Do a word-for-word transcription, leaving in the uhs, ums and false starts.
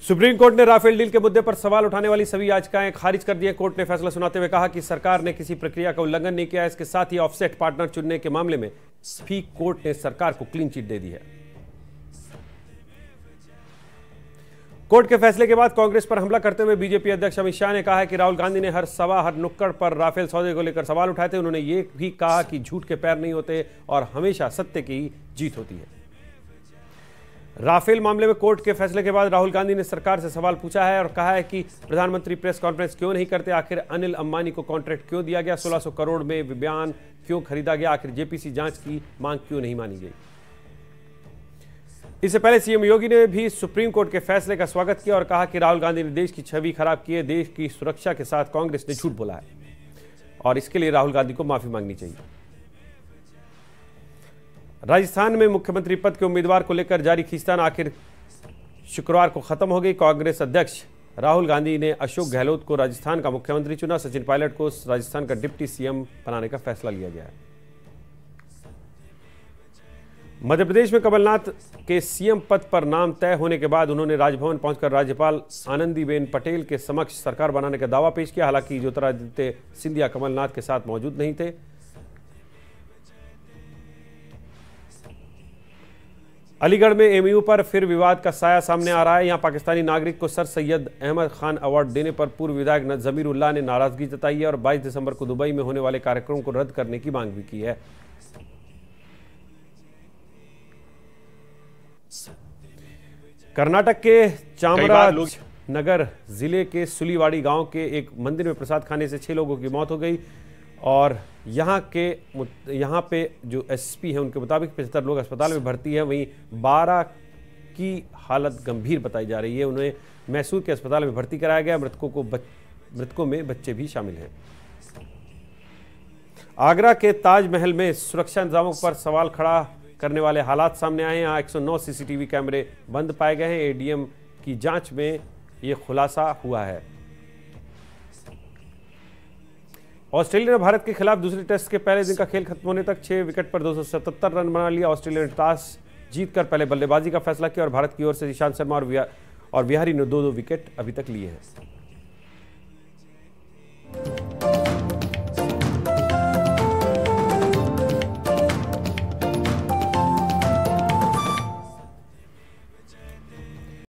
Supreme court ने Rafale deal के मुद्दे पर सवाल उठाने वाली सभी याचिकाएं खारिज कर दी। कोर्ट ने फैसला सुनाते हुए कहा कि सरकार ने किसी प्रक्रिया का उल्लंघन नहीं किया। इसके साथ ही ऑफसेट पार्टनर चुनने के मामले में भी कोर्ट ने सरकार को क्लीन चिट दे दी है। कोर्ट के फैसले के बाद कांग्रेस पर हमला करते हुए बीजेपी अध्यक्ष अमित शाह ने कहा है कि राहुल गांधी ने हर सभा हर नुक्कड़ पर राफेल सौदे को लेकर सवाल उठाए थे। उन्होंने ये भी कहा कि झूठ के पैर नहीं होते और हमेशा सत्य की जीत होती है। राफेल मामले में कोर्ट के फैसले के बाद राहुल गांधी ने सरकार से सवाल पूछा है और कहा है कि प्रधानमंत्री प्रेस कॉन्फ्रेंस क्यों नहीं करते, आखिर अनिल अंबानी को कॉन्ट्रैक्ट क्यों दिया गया, सोलह सौ करोड़ में विमान क्यों खरीदा गया, आखिर जेपीसी जांच की मांग क्यों नहीं मानी गई। इससे पहले सीएम योगी ने भी सुप्रीम कोर्ट के फैसले का स्वागत किया और कहा कि राहुल गांधी ने देश की छवि खराब की है। देश की सुरक्षा के साथ कांग्रेस ने झूठ बोला है और इसके लिए राहुल गांधी को माफी मांगनी चाहिए। राजस्थान में मुख्यमंत्री पद के उम्मीदवार को लेकर जारी खींचतान आखिर शुक्रवार को खत्म हो गई। कांग्रेस अध्यक्ष राहुल गांधी ने अशोक गहलोत को राजस्थान का मुख्यमंत्री चुना। सचिन पायलट को राजस्थान का डिप्टी सीएम बनाने का फैसला लिया गया है। मध्य प्रदेश में कमलनाथ के सीएम पद पर नाम तय होने के बाद उन्होंने राजभवन पहुंचकर राज्यपाल आनंदीबेन पटेल के समक्ष सरकार बनाने का दावा पेश किया। हालांकि ज्योतिरादित्य सिंधिया कमलनाथ के साथ मौजूद नहीं थे। अलीगढ़ में एमयू पर फिर विवाद का साया सामने आ रहा है। यहां पाकिस्तानी नागरिक को सर सैयद अहमद खान अवार्ड देने पर पूर्व विधायक जमीर उल्लाह ने नाराजगी जताई है और बाईस दिसंबर को दुबई में होने वाले कार्यक्रम को रद्द करने की मांग भी की है। कर्नाटक के चामराजनगर जिले के सुलीवाड़ी गांव के एक मंदिर में प्रसाद खाने से छह लोगों की मौत हो गई और यहाँ के यहाँ पे जो एसपी हैं उनके मुताबिक पचहत्तर लोग अस्पताल में भर्ती हैं। वहीं बारह की हालत गंभीर बताई जा रही है। उन्हें मैसूर के अस्पताल में भर्ती कराया गया। मृतकों को बच, मृतकों में बच्चे भी शामिल हैं। आगरा के ताजमहल में सुरक्षा इंतजामों पर सवाल खड़ा करने वाले हालात सामने आए हैं। यहाँ एक सौ नौ सीसीटीवी कैमरे बंद पाए गए हैं। एडीएम की जांच में ये खुलासा हुआ है। ऑस्ट्रेलिया ने भारत के खिलाफ दूसरे टेस्ट के पहले दिन का खेल खत्म होने तक छह विकेट पर दो सौ सतहत्तर रन बना लिया। ऑस्ट्रेलिया ने टॉस जीतकर पहले बल्लेबाजी का फैसला किया और भारत की ओर से ईशांत शर्मा और विहारी ने दो दो विकेट अभी तक लिए हैं।